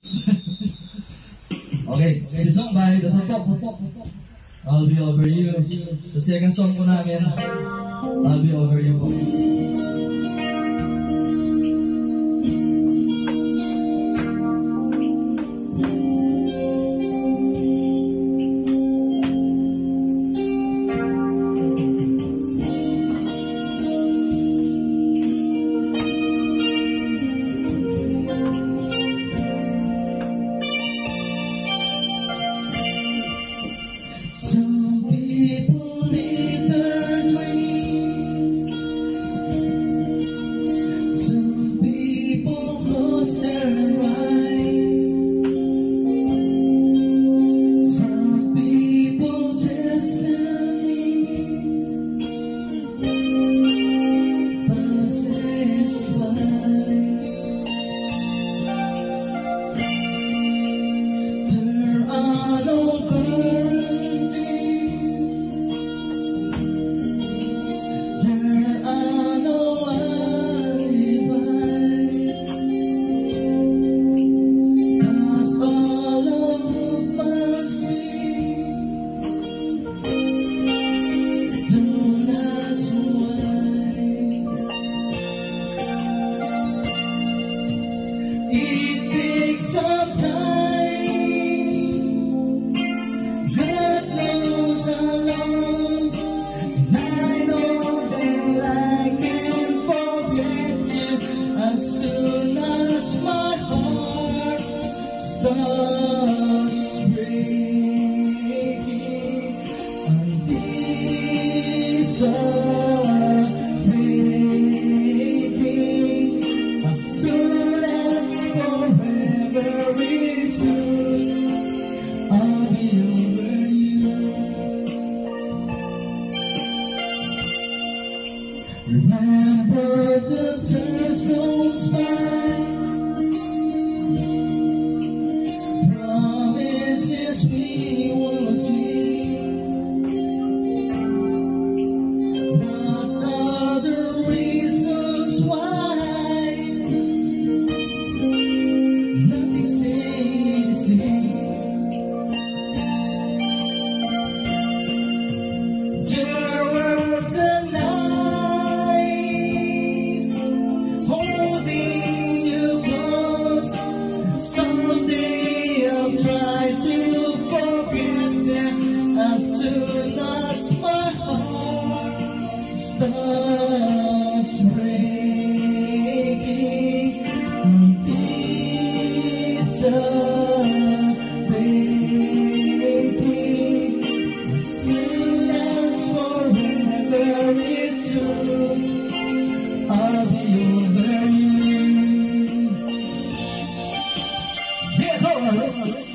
Okay, the song by the Toto, I'll Be Over You. The second song po namin, I'll Be Over You po. Some people live their dreams. Some people lost their minds. Some people destiny passes by. There are no guarantees. There are no alibis. 'Cause all of us we don't ask why. It takes some time. God knows how long. And I know that I can forget you as soon as my heart stops breaking. And these are breaking as soon as forever is through. I'll be over you. Remember the times goes by. Promises we will see. What are the reasons why nothing stays the same? There were the nights holding you close. Someday I'll try to forget them as soon as my heart starts breaking. These are breaking as soon as forever is through. I'll be over you. Yeah, go on.